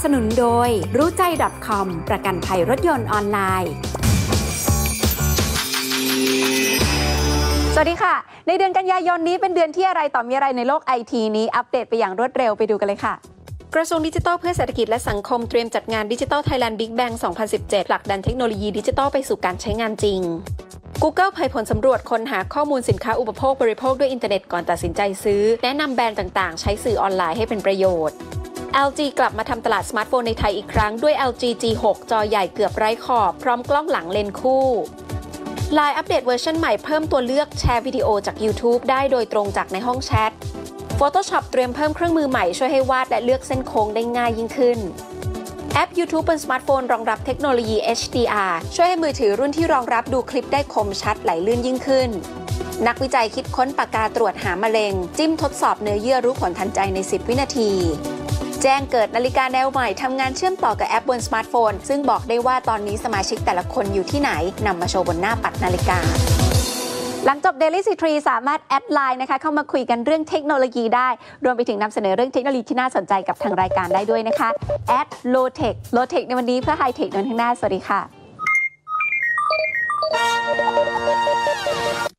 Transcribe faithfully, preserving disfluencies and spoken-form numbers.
สนุนโดยรู้ใจ .com ประกันภัยรถยนต์ออนไลน์สวัสดีค่ะในเดือนกันยายนนี้เป็นเดือนที่อะไรต่อมีอะไรในโลกไอทีนี้อัปเดตไปอย่างรวดเร็วไปดูกันเลยค่ะกระทรวงดิจิทัลเพื่อเศรษฐกิจและสังคมเตรียมจัดงาน Digital Thailand Big Bang สองพันสิบเจ็ด ผลักดันเทคโนโลยีดิจิทัลไปสู่การใช้งานจริง Google เผยผลสำรวจค้นหาข้อมูลสินค้าอุปโภคบริโภคด้วยอินเทอร์เน็ตก่อนตัดสินใจซื้อแนะนำแบรนด์ต่างๆใช้สื่อออนไลน์ให้เป็นประโยชน์ แอล จี กลับมาทำตลาดสมาร์ทโฟนในไทยอีกครั้งด้วย แอล จี จี หก จอใหญ่เกือบไร้ขอบพร้อมกล้องหลังเลนส์คู่ ไลน์ อัปเดตเวอร์ชันใหม่เพิ่มตัวเลือกแชร์วิดีโอจาก YouTube ได้โดยตรงจากในห้องแชท Photoshop เตรียมเพิ่มเครื่องมือใหม่ช่วยให้วาดและเลือกเส้นโค้งได้ง่ายยิ่งขึ้นแอป YouTube บนสมาร์ทโฟนรองรับเทคโนโลยี เอช ดี อาร์ ช่วยให้มือถือรุ่นที่รองรับดูคลิปได้คมชัดไหลลื่นยิ่งขึ้นนักวิจัยคิดค้นปากกาตรวจหามะเร็งจิ้มทดสอบเนื้อเยื่อรู้ผลทันใจในสิบวินาทีแจ้งเกิดนาฬิกาแนวใหม่ทำงานเชื่อมต่อกับแอปบนสมาร์ทโฟนซึ่งบอกได้ว่าตอนนี้สมาชิกแต่ละคนอยู่ที่ไหนนำมาโชว์บนหน้าปัดนาฬิกาหลังจบ Daily ซี ทรี สามารถแอดไลน์นะคะเข้ามาคุยกันเรื่องเทคโนโลยีได้รวมไปถึงนำเสนอเรื่องเทคโนโลยีที่น่าสนใจกับทางรายการได้ด้วยนะคะ แอด โลเทค โลเทคในวันนี้เพื่อไฮเทคในวันข้างหน้าสวัสดีค่ะ